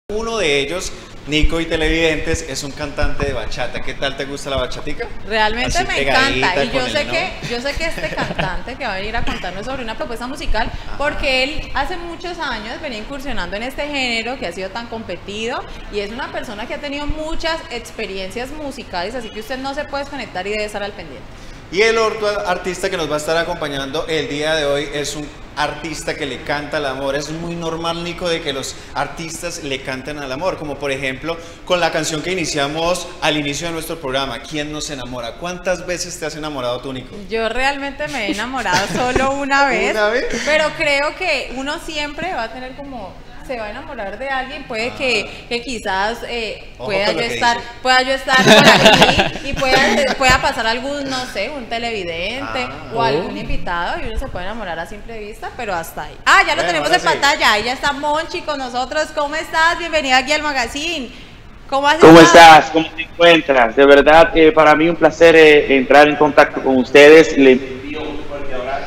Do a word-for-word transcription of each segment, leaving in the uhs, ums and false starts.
Uno de ellos, Nico y televidentes, es un cantante de bachata. ¿Qué tal te gusta la bachatica? Realmente Así me encanta, y yo él, sé ¿no? que yo sé que este cantante que va a venir a contarnos sobre una propuesta musical, Ajá. porque él hace muchos años venía incursionando en este género que ha sido tan competido y es una persona que ha tenido muchas experiencias musicales, así que usted no se puede desconectar y debe estar al pendiente. Y el otro artista que nos va a estar acompañando el día de hoy es un artista que le canta al amor. Es muy normal, Nico, de que los artistas le canten al amor, como por ejemplo con la canción que iniciamos al inicio de nuestro programa, ¿Quién nos enamora? ¿Cuántas veces te has enamorado tú, Nico? Yo realmente me he enamorado solo una vez, ¿Una vez? pero creo que uno siempre va a tener como... se va a enamorar de alguien, puede ah. que, que quizás eh, pueda, yo estar, pueda yo estar por aquí y pueda, pueda pasar algún, no sé, un televidente ah. o algún invitado y uno se puede enamorar a simple vista, pero hasta ahí. Ah, ya lo bueno, tenemos en sí. pantalla, ahí ya está Monchi con nosotros. ¿Cómo estás? Bienvenida aquí al magazine. ¿Cómo, has ¿Cómo estás? ¿Cómo te encuentras? De verdad, eh, para mí un placer eh, entrar en contacto con ustedes. Le envío un fuerte abrazo.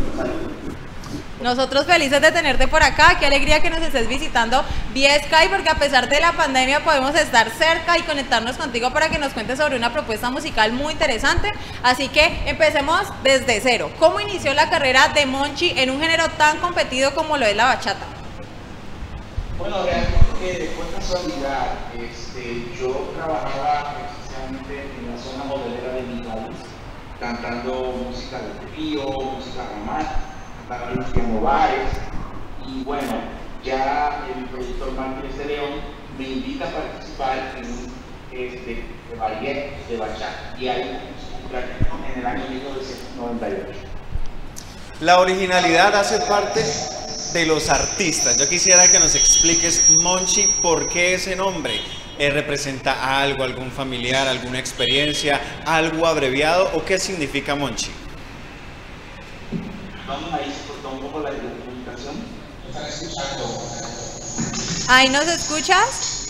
Nosotros felices de tenerte por acá, qué alegría que nos estés visitando vía Skype, porque a pesar de la pandemia podemos estar cerca y conectarnos contigo para que nos cuentes sobre una propuesta musical muy interesante. Así que empecemos desde cero. ¿Cómo inició la carrera de Monchi en un género tan competido como lo es la bachata? Bueno, realmente fue casualidad. Este, yo trabajaba precisamente en la zona modelera de mi país, cantando música de trío, música romántica, para Luciano Báez, y bueno, ya el productor Márquez de León me invita a participar en un este, de ballet de bachata, y ahí en el año mil novecientos noventa y ocho. La originalidad hace parte de los artistas. Yo quisiera que nos expliques, Monchi, por qué ese nombre eh, representa algo, algún familiar, alguna experiencia, algo abreviado, o qué significa Monchi. Vamos, ahí se cortó un poco la comunicación. ¿Me están escuchando? ¿Ahí nos escuchas?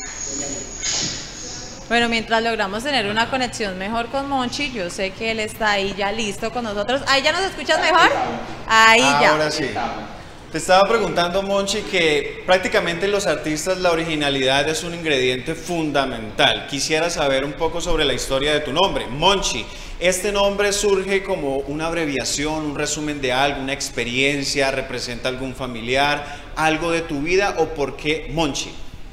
Bueno, mientras logramos tener una conexión mejor con Monchi, yo sé que él está ahí ya listo con nosotros. ¿Ahí ya nos escuchas mejor? Ahí ya. Ahora sí. Te estaba preguntando, Monchi, que prácticamente los artistas la originalidad es un ingrediente fundamental. Quisiera saber un poco sobre la historia de tu nombre, Monchi. ¿Este nombre surge como una abreviación, un resumen de algo, una experiencia, representa algún familiar, algo de tu vida, o por qué Monchi?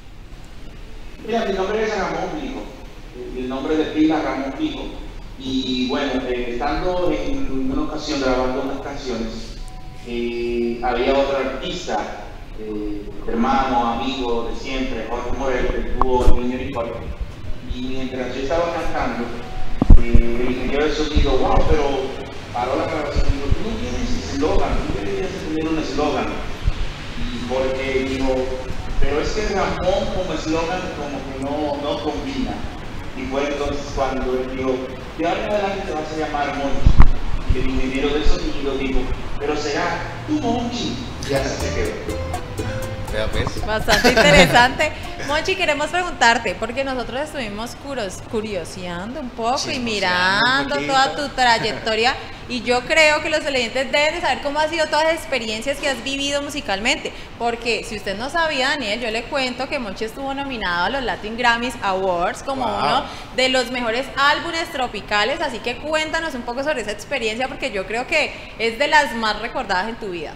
Mira, mi nombre es Ramón Fijo, el nombre de pila Ramón Fijo. Y bueno, eh, estando en una ocasión grabando unas canciones, Eh, había otro artista, eh, hermano, amigo de siempre, Jorge Morel, que tuvo el niño unicornio. Y mientras yo estaba cantando, eh, el ingeniero de sonido, wow, pero paró la grabación y dijo, tú no tienes eslogan, tú deberías tener un eslogan. Y porque dijo, pero es que Ramón como eslogan como que no, no combina. Y fue entonces cuando él dijo, de ahora en adelante te vas a llamar Monchi. Y el ingeniero de sonido dijo, pero será tu Monchi. Y así se quedó. Vea pues. Bastante interesante. Monchi, queremos preguntarte, porque nosotros estuvimos curioseando un poco sí, y mirando toda tu trayectoria, y yo creo que los televidentes deben de saber cómo han sido todas las experiencias que has vivido musicalmente, porque si usted no sabía, Daniel, yo le cuento que Monchi estuvo nominado a los Latin Grammys Awards como wow. uno de los mejores álbumes tropicales, así que cuéntanos un poco sobre esa experiencia, porque yo creo que es de las más recordadas en tu vida.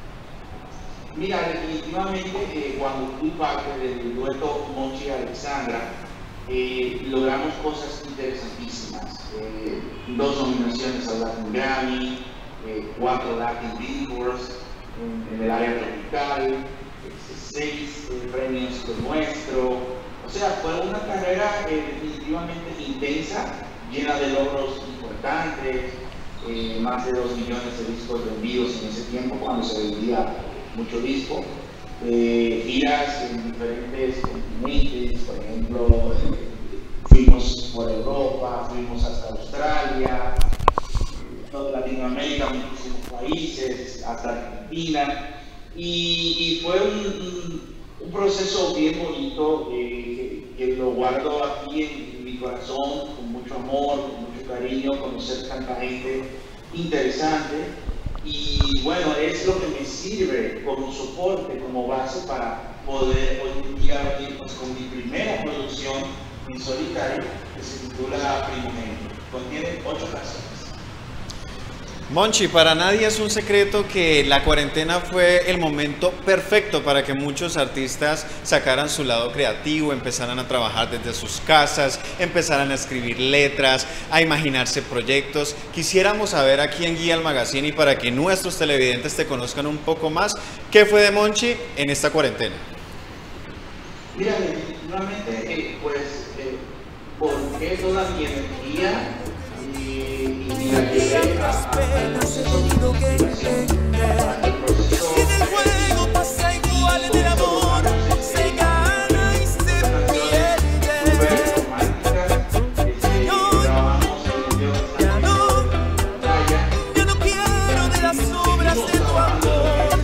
Mira, definitivamente eh, cuando fui parte del dueto Monchi y Alexandra, eh, logramos cosas interesantísimas. Eh, dos nominaciones al Latin Grammy, eh, cuatro Latin Billboards en, en el área tropical, eh, seis eh, premios con nuestro. O sea, fue una carrera eh, definitivamente intensa, llena de logros importantes, eh, más de dos millones de discos vendidos en ese tiempo cuando se vendía mucho disco, eh, giras en diferentes continentes, por ejemplo, eh, fuimos por Europa, fuimos hasta Australia, eh, toda Latinoamérica, muchísimos países, hasta Argentina, y, y fue un, un proceso bien bonito eh, que, que lo guardo aquí en, en mi corazón, con mucho amor, con mucho cariño, conocer tanta gente interesante. Y bueno, es lo que me sirve como soporte, como base para poder hoy en día venir pues, con mi primera producción en solitario que se titula Primogénito. Contiene ocho canciones. Monchi, para nadie es un secreto que la cuarentena fue el momento perfecto para que muchos artistas sacaran su lado creativo, empezaran a trabajar desde sus casas, empezaran a escribir letras, a imaginarse proyectos. Quisiéramos saber aquí en Guía al Magazine y para que nuestros televidentes te conozcan un poco más, ¿qué fue de Monchi en esta cuarentena? Mira, definitivamente, eh, pues, eh, porque toda mi energía y, y la llevé a, a, al proceso de investigación, al proceso en el juego pasa igual en el amor, se gana y se pierde. Ya no, ya no quiero de las obras de tu amor.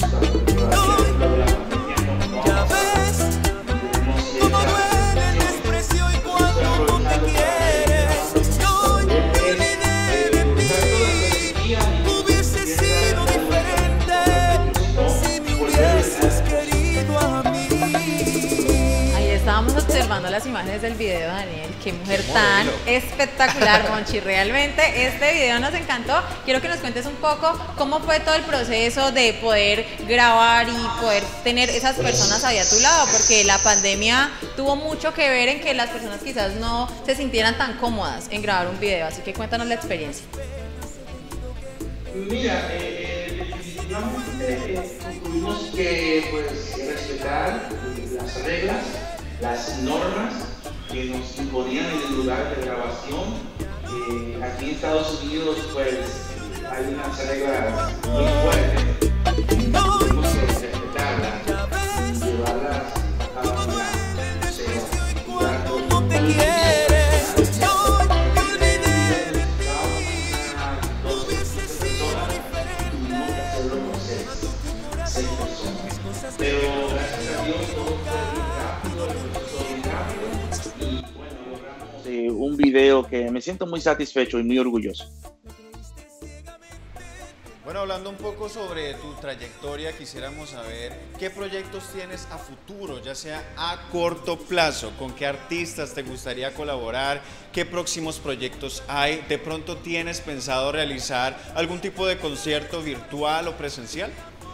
No, ya ves cómo duele el desprecio y cuando no te quieres. Yo me olvidé de ti, hubiese sido diferente si me hubieses querido a mí. Ahí estábamos observando las imágenes del video, Daniel. Qué mujer tan espectacular, Monchi. Realmente este video nos encantó. Quiero que nos cuentes un poco cómo fue todo el proceso de poder grabar y poder tener esas personas ahí a tu lado, porque la pandemia tuvo mucho que ver en que las personas quizás no se sintieran tan cómodas en grabar un video. Así que cuéntanos la experiencia. Mira, eh, eh, definitivamente eh, concluimos que pues, respetar las reglas, las normas que nos imponían en el lugar de grabación. Eh, aquí en Estados Unidos pues hay unas reglas muy fuertes, tenemos que respetarlas y llevarlas a cabo. O sea, cuidar con No te quieres, yo me olvidé de ti, hubiese sido pero gracias a Dios todo fue bien rápido, el proceso bien rápido y bueno, logramos eh, un video que me siento muy satisfecho y muy orgulloso. Bueno, hablando un poco sobre tu trayectoria, quisiéramos saber qué proyectos tienes a futuro, ya sea a corto plazo, con qué artistas te gustaría colaborar, qué próximos proyectos hay, de pronto tienes pensado realizar algún tipo de concierto virtual o presencial.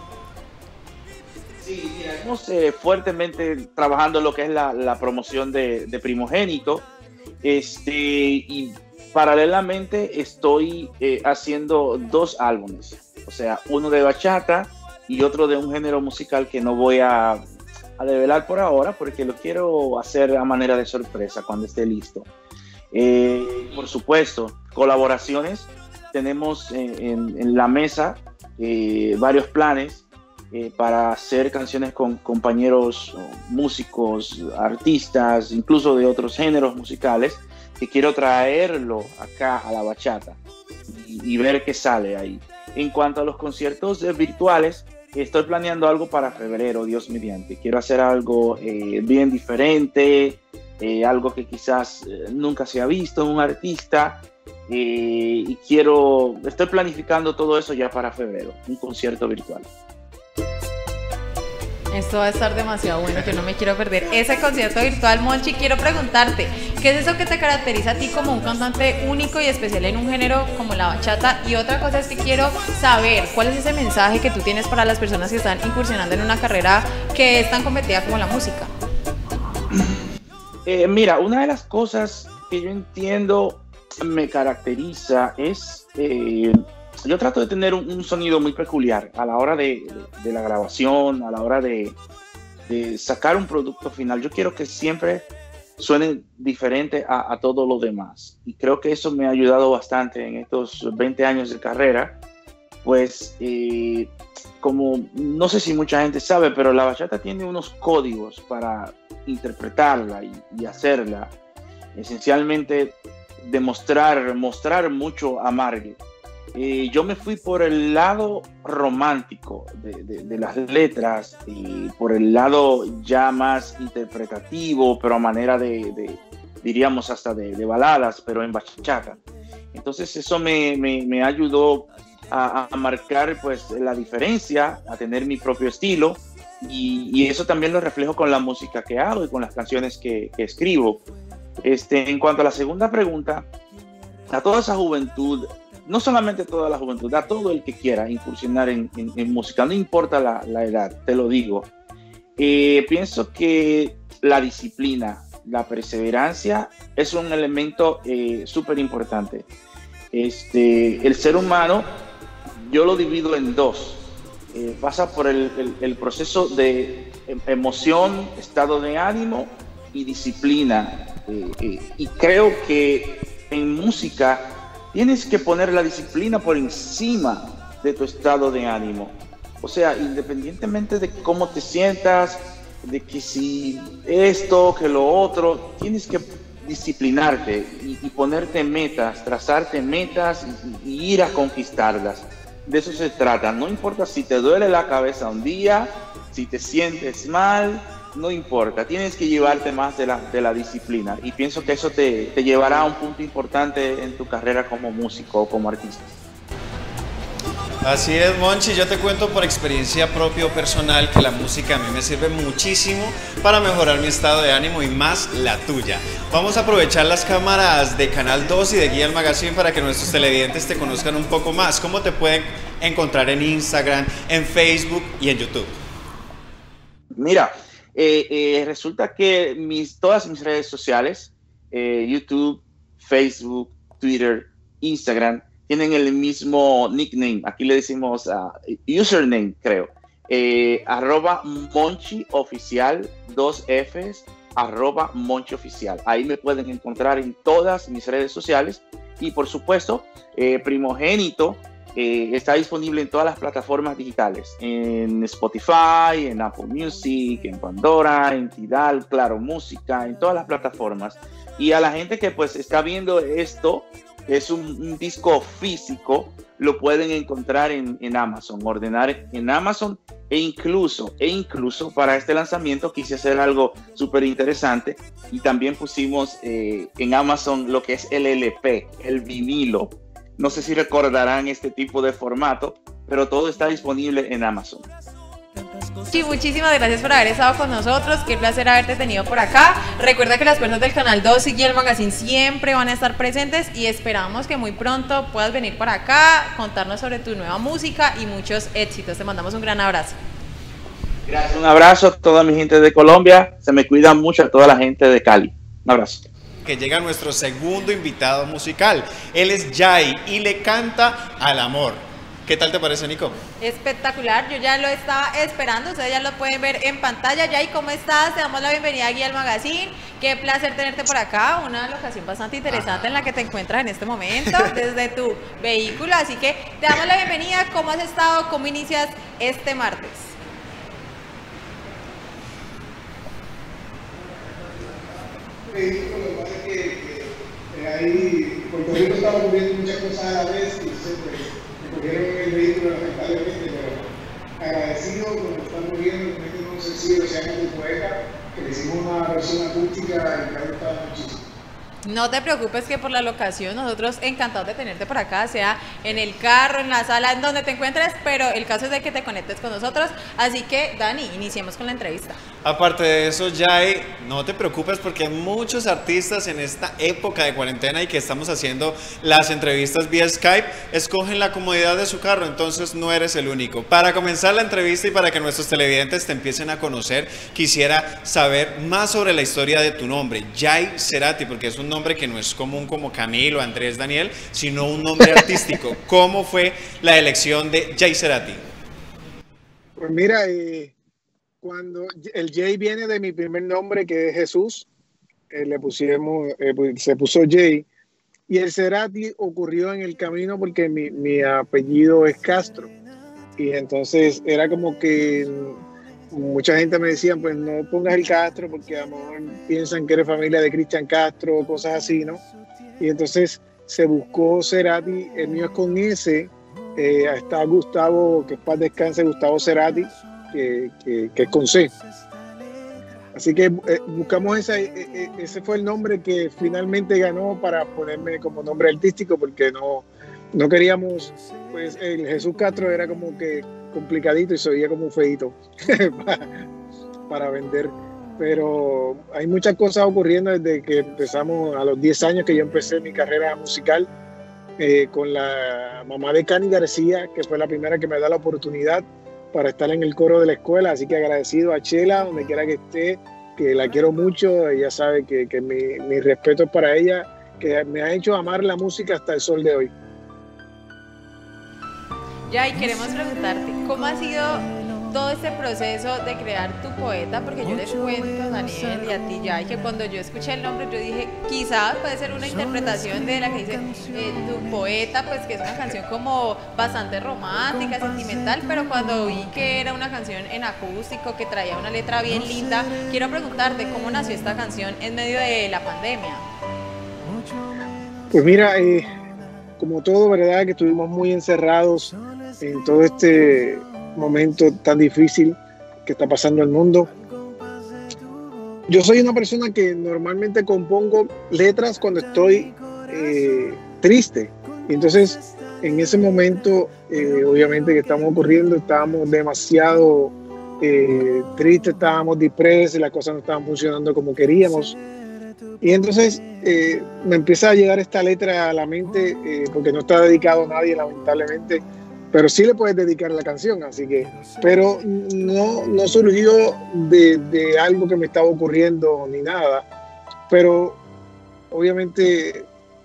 Sí, mira, estamos eh, fuertemente trabajando lo que es la, la promoción de, de Primogénito, este, y paralelamente estoy eh, haciendo dos álbumes, o sea, uno de bachata y otro de un género musical que no voy a, a develar por ahora porque lo quiero hacer a manera de sorpresa cuando esté listo. Eh, por supuesto, colaboraciones, tenemos en, en, en la mesa eh, varios planes eh, para hacer canciones con compañeros músicos, artistas, incluso de otros géneros musicales, que quiero traerlo acá a la bachata y, y ver qué sale ahí. En cuanto a los conciertos eh, virtuales, estoy planeando algo para febrero, Dios mediante. Quiero hacer algo eh, bien diferente, eh, algo que quizás eh, nunca se ha visto en un artista, eh, y quiero, estoy planificando todo eso ya para febrero, un concierto virtual. Esto va a estar demasiado bueno, yo no me quiero perder ese concierto virtual. Monchi, quiero preguntarte, ¿qué es eso que te caracteriza a ti como un cantante único y especial en un género como la bachata? Y otra cosa es que quiero saber, ¿cuál es ese mensaje que tú tienes para las personas que están incursionando en una carrera que es tan competida como la música? Eh, mira, una de las cosas que yo entiendo me caracteriza es... Eh, Yo trato de tener un, un sonido muy peculiar a la hora de, de, de la grabación, a la hora de, de sacar un producto final. Yo quiero que siempre suene diferente a, a todo lo demás. Y creo que eso me ha ayudado bastante en estos veinte años de carrera. Pues, eh, como no sé si mucha gente sabe, pero la bachata tiene unos códigos para interpretarla y, y hacerla. Esencialmente, demostrar, mostrar mucho amargue. Eh, yo me fui por el lado romántico de, de, de las letras y por el lado ya más interpretativo, pero a manera de, de diríamos hasta de, de baladas, pero en bachata. Entonces eso me, me, me ayudó a, a marcar pues la diferencia, a tener mi propio estilo y, y eso también lo reflejo con la música que hago y con las canciones que, que escribo. Este, en cuanto a la segunda pregunta, a toda esa juventud, no solamente toda la juventud, a todo el que quiera incursionar en, en, en música, no importa la, la edad, te lo digo, eh, pienso que la disciplina, la perseverancia es un elemento eh, súper importante. Este, el ser humano, yo lo divido en dos. Eh, pasa por el, el, el proceso de emoción, estado de ánimo y disciplina. Eh, eh, y creo que en música tienes que poner la disciplina por encima de tu estado de ánimo. O sea, independientemente de cómo te sientas, de que si esto, que lo otro, tienes que disciplinarte y, y ponerte metas, trazarte metas y, y ir a conquistarlas. De eso se trata. No importa si te duele la cabeza un día, si te sientes mal, no importa. Tienes que llevarte más de la, de la disciplina. Y pienso que eso te, te llevará a un punto importante en tu carrera como músico o como artista. Así es, Monchi, yo te cuento por experiencia propia o personal que la música a mí me sirve muchísimo para mejorar mi estado de ánimo y más la tuya. Vamos a aprovechar las cámaras de Canal dos y de Guía al Magazine para que nuestros televidentes te conozcan un poco más. ¿Cómo te pueden encontrar en Instagram, en Facebook y en YouTube? Mira, eh, eh, resulta que mis, todas mis redes sociales, eh, YouTube, Facebook, Twitter, Instagram, tienen el mismo nickname. Aquí le decimos uh, username, creo. Eh, arroba Monchi Oficial, dos Fs, arroba Monchi Oficial. Ahí me pueden encontrar en todas mis redes sociales. Y por supuesto, eh, Primogénito eh, está disponible en todas las plataformas digitales. En Spotify, en Apple Music, en Pandora, en Tidal, Claro Música, en todas las plataformas. Y a la gente que pues está viendo esto, es un, un disco físico, lo pueden encontrar en, en Amazon, ordenar en Amazon e incluso, e incluso para este lanzamiento quise hacer algo súper interesante y también pusimos eh, en Amazon lo que es el L P, el vinilo. No sé si recordarán este tipo de formato, pero todo está disponible en Amazon. Sí, muchísimas gracias por haber estado con nosotros, qué placer haberte tenido por acá. Recuerda que las personas del Canal dos y el Magazine siempre van a estar presentes y esperamos que muy pronto puedas venir por acá, contarnos sobre tu nueva música y muchos éxitos. Te mandamos un gran abrazo. Gracias, un abrazo a toda mi gente de Colombia, se me cuida mucho a toda la gente de Cali. Un abrazo. Que llega nuestro segundo invitado musical, él es Jay y le canta al amor. ¿Qué tal te parece, Nico? Espectacular, yo ya lo estaba esperando, ustedes ya lo pueden ver en pantalla. Jay, ¿cómo estás? Te damos la bienvenida aquí al Magazine. Qué placer tenerte por acá, una locación bastante interesante en la que te encuentras en este momento, desde tu vehículo, así que te damos la bienvenida. ¿Cómo has estado? ¿Cómo inicias este martes? Vehículo, lo que pasa es que, que eh, ahí Puerto Rico estaba ocurriendo muchas cosas a la vez y se pues, cogieron el vehículo lamentablemente, pero agradecido con lo que estamos viendo con este nuevo sencillo que se llama Tu Poeta, que le hicimos una versión acústica y que ha gustado muchísimo. No te preocupes que por la locación, nosotros encantados de tenerte por acá, sea en el carro, en la sala, en donde te encuentres, pero el caso es de que te conectes con nosotros, así que Dani, iniciemos con la entrevista. Aparte de eso, Jay, no te preocupes porque hay muchos artistas en esta época de cuarentena y que estamos haciendo las entrevistas vía Skype, escogen la comodidad de su carro, entonces no eres el único. Para comenzar la entrevista y para que nuestros televidentes te empiecen a conocer, quisiera saber más sobre la historia de tu nombre, Jay Cerati, porque es un nombre que no es común como Camilo, Andrés, Daniel, sino un nombre artístico. ¿Cómo fue la elección de Jay Cerati? Pues mira, eh, cuando el Jay viene de mi primer nombre, que es Jesús, eh, le pusimos, eh, se puso Jay, y el Cerati ocurrió en el camino porque mi, mi apellido es Castro, y entonces era como que mucha gente me decía, pues no pongas el Castro porque a lo mejor piensan que eres familia de Cristian Castro, cosas así, ¿no? Y entonces se buscó Cerati, el mío es con S, eh, está Gustavo, que paz descanse, Gustavo Cerati, que, que, que es con C. Así que eh, buscamos esa, eh, ese fue el nombre que finalmente ganó para ponerme como nombre artístico, porque no, no queríamos, pues el Jesús Castro era como que complicadito y se oía como un feíto para, para vender. Pero hay muchas cosas ocurriendo desde que empezamos a los diez años que yo empecé mi carrera musical eh, con la mamá de Cani García, que fue la primera que me da la oportunidad para estar en el coro de la escuela. Así que agradecido a Chela, donde quiera que esté, que la quiero mucho. Ella sabe que, que mi, mi respeto es para ella, que me ha hecho amar la música hasta el sol de hoy. Ya, y queremos preguntarte, ¿cómo ha sido todo este proceso de crear Tu Poeta? Porque yo les cuento a Daniel y a ti, ya, y que cuando yo escuché el nombre, yo dije, quizás puede ser una interpretación de la que dice eh, Tu Poeta, pues que es una canción como bastante romántica, sentimental, pero cuando vi que era una canción en acústico, que traía una letra bien linda, quiero preguntarte, ¿cómo nació esta canción en medio de la pandemia? Pues mira, eh, como todo, ¿verdad? Que estuvimos muy encerrados en todo este momento tan difícil que está pasando el mundo. Yo soy una persona que normalmente compongo letras cuando estoy eh, triste. Y entonces, en ese momento, eh, obviamente que estamos ocurriendo, estábamos demasiado eh, tristes, estábamos depresos, las cosas no estaban funcionando como queríamos. Y entonces eh, me empieza a llegar esta letra a la mente, eh, porque no está dedicado a nadie, lamentablemente, pero sí le puedes dedicar la canción, así que, pero no, no surgió de, de algo que me estaba ocurriendo ni nada, pero obviamente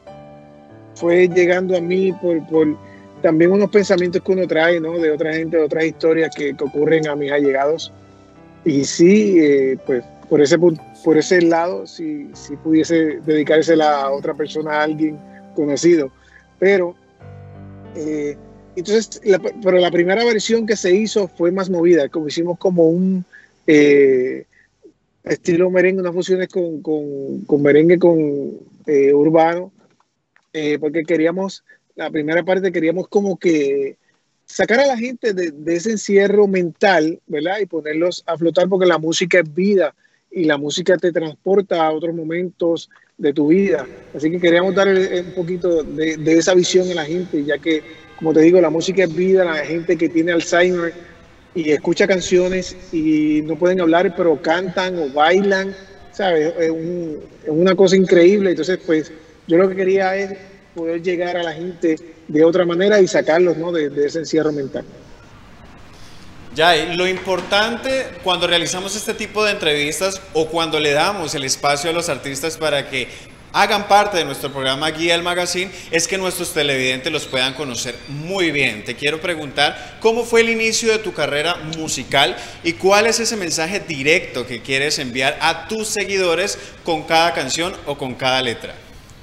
fue llegando a mí por, por también unos pensamientos que uno trae, ¿no? De otra gente, de otras historias que, que ocurren a mis allegados, y sí, eh, pues por ese, por ese lado, si, si pudiese dedicársela a otra persona, a alguien conocido, pero eh, entonces, la, pero la primera versión que se hizo fue más movida, como hicimos como un eh, estilo merengue, unas fusiones con, con, con merengue con eh, urbano, eh, porque queríamos, la primera parte queríamos como que sacar a la gente de, de ese encierro mental, ¿verdad? Y ponerlos a flotar, porque la música es vida y la música te transporta a otros momentos de tu vida. Así que queríamos dar un poquito de, de esa visión a la gente, ya que, como te digo, la música es vida. La gente que tiene Alzheimer y escucha canciones y no pueden hablar, pero cantan o bailan, ¿sabes? Es, un, es una cosa increíble. Entonces, pues, yo lo que quería es poder llegar a la gente de otra manera y sacarlos, ¿no? de, de ese encierro mental. Ya, y lo importante cuando realizamos este tipo de entrevistas o cuando le damos el espacio a los artistas para que hagan parte de nuestro programa Guía al Magazine es que nuestros televidentes los puedan conocer muy bien. Te quiero preguntar cómo fue el inicio de tu carrera musical y cuál es ese mensaje directo que quieres enviar a tus seguidores con cada canción o con cada letra.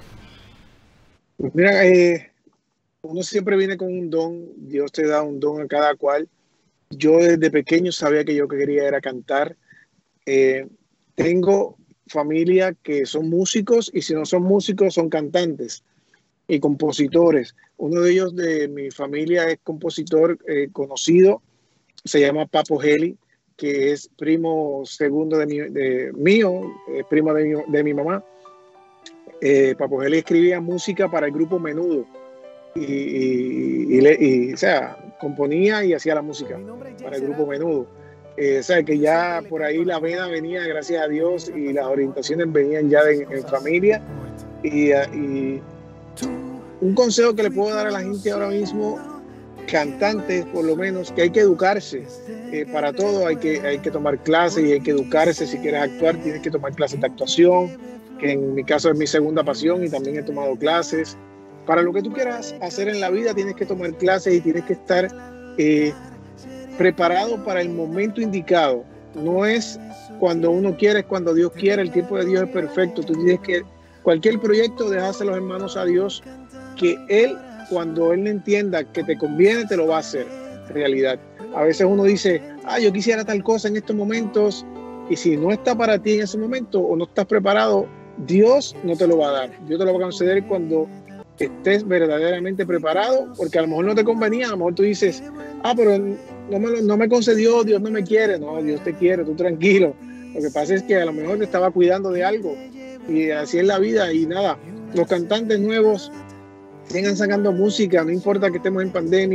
Pues mira, eh, uno siempre viene con un don. Dios te da un don a cada cual. Yo desde pequeño sabía que yo quería era cantar. Eh, tengo familia que son músicos y si no son músicos son cantantes y compositores. Uno de ellos de mi familia es compositor eh, conocido, se llama Papo Heli, que es primo segundo de, mi, de mío, eh, primo de mi, de mi mamá. Eh, Papo Heli escribía música para el grupo Menudo. Y, y, y, le, y o sea, componía y hacía la música para el grupo Menudo. Eh, o sea, que ya por ahí la vena venía, gracias a Dios, y las orientaciones venían ya de, en familia. Y, y un consejo que le puedo dar a la gente ahora mismo, cantantes por lo menos, que hay que educarse. Eh, para todo hay que, hay que tomar clases y hay que educarse. Si quieres actuar, tienes que tomar clases de actuación, que en mi caso es mi segunda pasión y también he tomado clases. Para lo que tú quieras hacer en la vida tienes que tomar clases y tienes que estar eh, preparado para el momento indicado. No es cuando uno quiere, es cuando Dios quiere. El tiempo de Dios es perfecto. Tú tienes que, cualquier proyecto, dejárselo en manos a Dios, que Él, cuando Él entienda que te conviene, te lo va a hacer realidad. A veces uno dice, ah, yo quisiera tal cosa en estos momentos, y si no está para ti en ese momento o no estás preparado, Dios no te lo va a dar. Dios te lo va a conceder cuando estés verdaderamente preparado, porque a lo mejor no te convenía, a lo mejor tú dices, ah, pero no me, no me concedió, Dios no me quiere. No, Dios te quiere, tú tranquilo. Lo que pasa es que a lo mejor te estaba cuidando de algo y así es la vida. Y nada, los cantantes nuevos sigan sacando música, no importa que estemos en pandemia,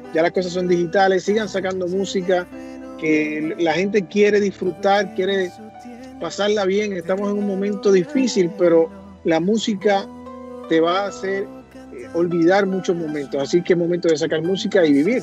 ya las cosas son digitales, sigan sacando música, que la gente quiere disfrutar, quiere pasarla bien, estamos en un momento difícil, pero la música te va a hacer eh, olvidar muchos momentos, así que es momento de sacar música y vivir.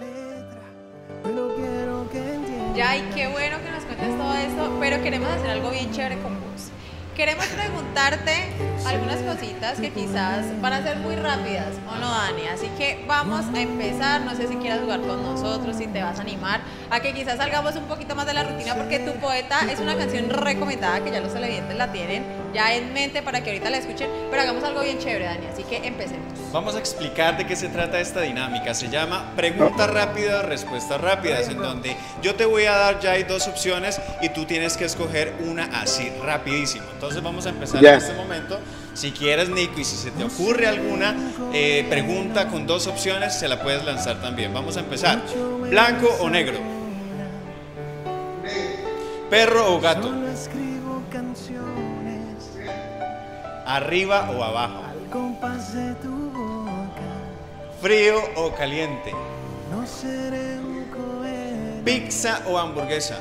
Ya, y qué bueno que nos cuentes todo esto, pero queremos hacer algo bien chévere con vos. Queremos preguntarte algunas cositas que quizás van a ser muy rápidas, ¿o no, Dani? Así que vamos a empezar, no sé si quieras jugar con nosotros, si te vas a animar a que quizás salgamos un poquito más de la rutina, porque Tu Poeta es una canción recomendada que ya los televidentes la tienen ya en mente para que ahorita la escuchen, pero hagamos algo bien chévere, Dani, así que empecemos. Vamos a explicar de qué se trata esta dinámica. Se llama preguntas rápidas, respuestas rápidas, en donde yo te voy a dar ya hay dos opciones y tú tienes que escoger una así, rapidísimo. Entonces vamos a empezar Ya. en este momento. Si quieres, Nico, y si se te ocurre alguna eh, pregunta con dos opciones, se la puedes lanzar también. Vamos a empezar. ¿Blanco o negro? ¿Perro o gato? ¿Arriba o abajo? ¿Frío o caliente? ¿Pizza o hamburguesa?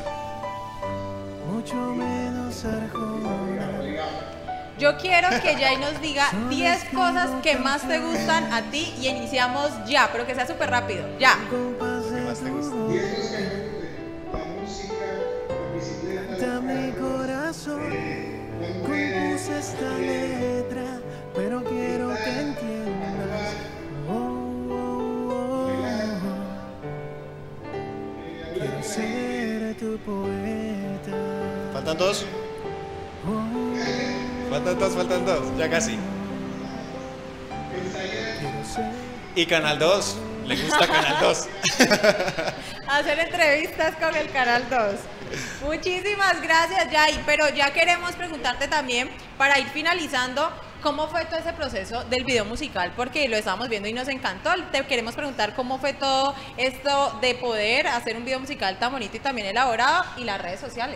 Yo quiero que Jay nos diga diez cosas que más te gustan a ti y iniciamos ya, pero que sea súper rápido, ya. ¿Qué más te gusta? Mi corazón compuse esta letra, pero quiero que entiendas. Oh, oh, oh. Quiero ser tu poeta. ¿Faltan dos? Faltan dos, faltan dos, ya casi. Y Canal dos, le gusta Canal dos. Hacer entrevistas con el Canal dos. Muchísimas gracias, Jay, pero ya queremos preguntarte también, para ir finalizando, ¿cómo fue todo ese proceso del video musical? Porque lo estábamos viendo y nos encantó. Te queremos preguntar cómo fue todo esto de poder hacer un video musical tan bonito y también elaborado, y las redes sociales.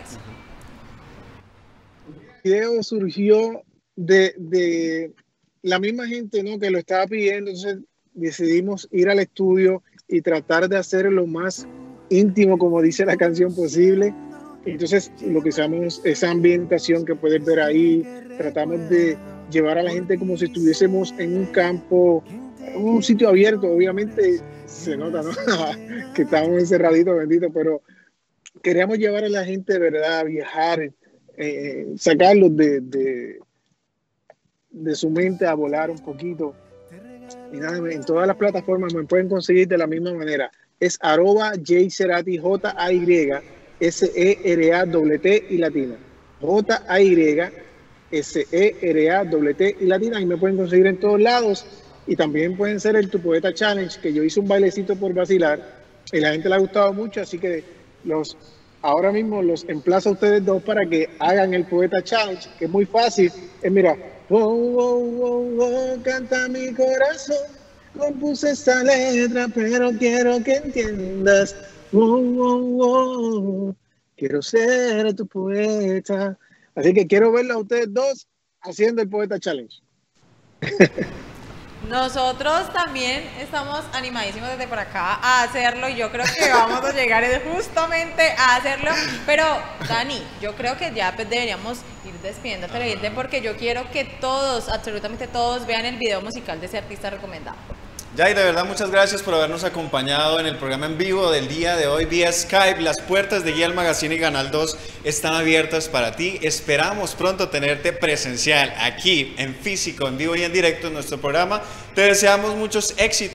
El video surgió de, de la misma gente, ¿no?, que lo estaba pidiendo, entonces decidimos ir al estudio y tratar de hacer lo más íntimo, como dice la canción, posible. Entonces lo que usamos, esa ambientación que puedes ver ahí, tratamos de llevar a la gente como si estuviésemos en un campo, en un sitio abierto. Obviamente se nota, ¿no?, que estamos encerraditos, bendito, pero queríamos llevar a la gente de verdad a viajar, eh, sacarlos de, de, de su mente, a volar un poquito. Y nada, en todas las plataformas me pueden conseguir de la misma manera. Es arroba Jay Cerati, J A Y S E R A T T y latina. J A Y S E R A T T y latina. Y me pueden conseguir en todos lados. Y también pueden ser el Tu Poeta Challenge, que yo hice un bailecito por vacilar y la gente le ha gustado mucho. Así que los ahora mismo los emplazo a ustedes dos para que hagan el Poeta Challenge, que es muy fácil. Es mira, oh, oh, oh, oh, canta mi corazón, compuse esta letra, pero quiero que entiendas. Oh, oh, oh, quiero ser tu poeta. Así que quiero verla a ustedes dos haciendo el Poeta Challenge. Nosotros también estamos animadísimos desde por acá a hacerlo, y yo creo que vamos a llegar justamente a hacerlo. Pero Dani, yo creo que ya pues deberíamos ir despidiendo a televidente, porque yo quiero que todos, absolutamente todos, vean el video musical de ese artista recomendado. Jay, de verdad muchas gracias por habernos acompañado en el programa en vivo del día de hoy vía Skype. Las puertas de Guía Magazine y Canal dos están abiertas para ti. Esperamos pronto tenerte presencial aquí, en físico, en vivo y en directo en nuestro programa. Te deseamos muchos éxitos.